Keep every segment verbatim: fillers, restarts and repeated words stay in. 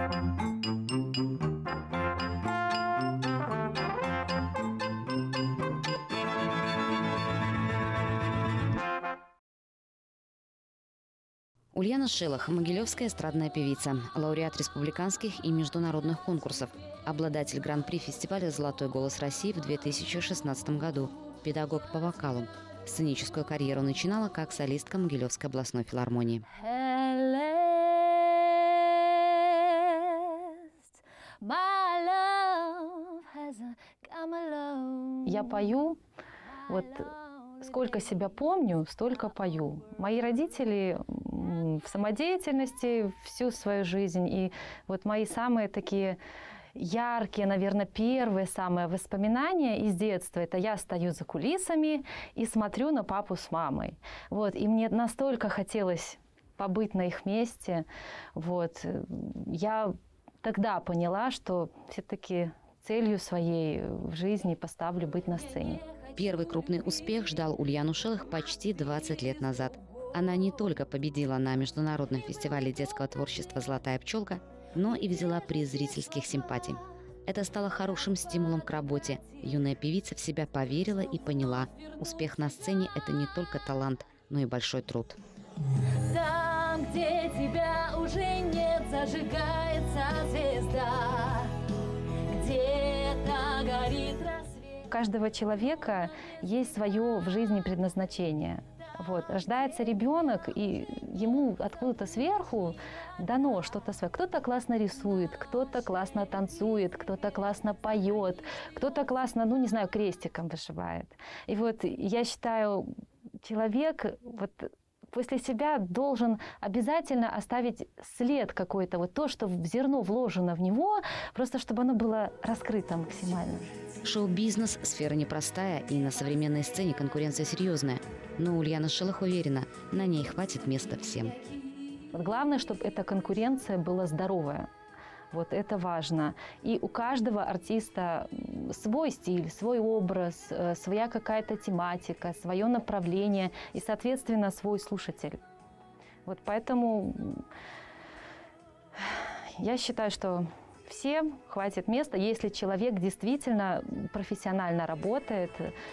Ульяна Шелах – могилевская эстрадная певица, лауреат республиканских и международных конкурсов, обладатель гран-при фестиваля «Золотой голос России» в две тысячи шестнадцатом году, педагог по вокалу. Сценическую карьеру начинала как солистка Могилевской областной филармонии. Я пою, вот сколько себя помню, столько пою. Мои родители в самодеятельности всю свою жизнь. И вот мои самые такие яркие, наверное, первые самые воспоминания из детства – это я стою за кулисами и смотрю на папу с мамой. Вот. И мне настолько хотелось побыть на их месте. Вот. Я тогда поняла, что все-таки целью своей в жизни поставлю быть на сцене. Первый крупный успех ждал Ульяну Шелах почти двадцать лет назад. Она не только победила на международном фестивале детского творчества «Золотая пчелка», но и взяла приз зрительских симпатий. Это стало хорошим стимулом к работе. Юная певица в себя поверила и поняла, успех на сцене – это не только талант, но и большой труд. Там, где тебя уже нет, зажигается звезда, где-то горит рассвет. У каждого человека есть свое в жизни предназначение. Вот. Рождается ребенок, и ему откуда-то сверху дано что-то свое. Кто-то классно рисует, кто-то классно танцует, кто-то классно поет, кто-то классно, ну не знаю, крестиком вышивает. И вот я считаю, человек вот после себя должен обязательно оставить след какой-то, вот то, что в зерно вложено в него, просто чтобы оно было раскрыто максимально. Шоу-бизнес – сфера непростая, и на современной сцене конкуренция серьезная. Но Ульяна Шелах уверена, на ней хватит места всем. Вот главное, чтобы эта конкуренция была здоровая. Вот это важно. И у каждого артиста свой стиль, свой образ, своя какая-то тематика, свое направление и, соответственно, свой слушатель. Вот поэтому я считаю, что всем хватит места, если человек действительно профессионально работает,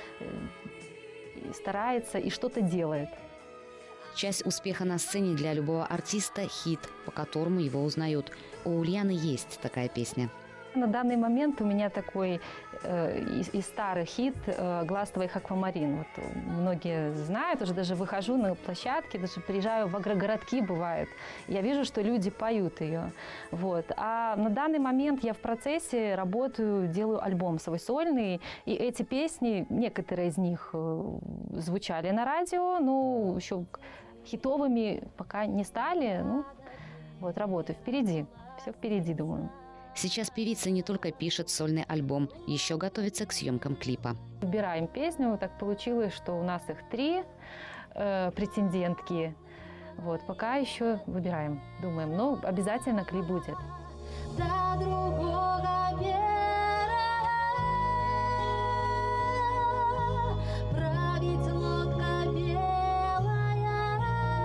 старается и что-то делает. Часть успеха на сцене для любого артиста – хит, по которому его узнают. У Ульяны есть такая песня. На данный момент у меня такой э, из, из старых хит э, «Глаз твоих аквамарин». Вот многие знают, уже даже выхожу на площадки, даже приезжаю в агрогородки, бывает. Я вижу, что люди поют ее. Вот. А на данный момент я в процессе работаю, делаю альбом свой сольный. И эти песни, некоторые из них э, звучали на радио, но еще хитовыми пока не стали. Ну, вот, работаю впереди. Все впереди, думаю. Сейчас певица не только пишет сольный альбом, еще готовится к съемкам клипа. Выбираем песню. Так получилось, что у нас их три э, претендентки. Вот, пока еще выбираем, думаем. Но обязательно клип будет. До другого мира править лодка белая.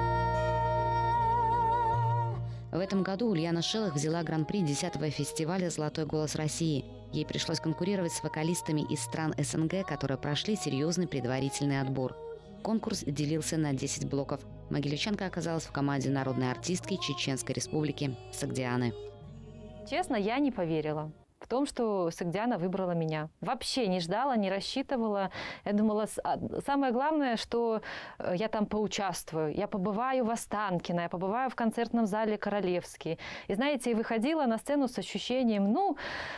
В этом году Ульяна Шелах взяла гран-при десятого фестиваля «Золотой голос России». Ей пришлось конкурировать с вокалистами из стран эс эн гэ, которые прошли серьезный предварительный отбор. Конкурс делился на десять блоков. Могилевчанка оказалась в команде народной артистки Чеченской республики Согдианы. Честно, я не поверила в том, что Согдиана выбрала меня. Вообще не ждала, не рассчитывала. Я думала, самое главное, что я там поучаствую. Я побываю в Останкино, я побываю в концертном зале Королевский. И знаете, выходила на сцену с ощущением, ну,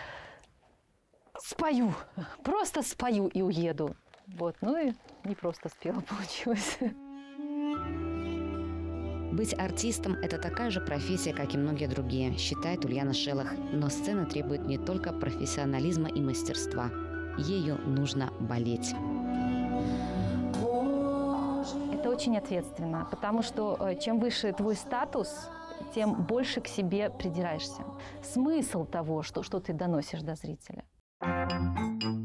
спою, просто спою и уеду. Вот, ну и не просто спела, получилось. Быть артистом – это такая же профессия, как и многие другие, считает Ульяна Шелах. Но сцена требует не только профессионализма и мастерства. Ею нужно болеть. Это очень ответственно, потому что чем выше твой статус, тем больше к себе придираешься. Смысл того, что, что ты доносишь до зрителя.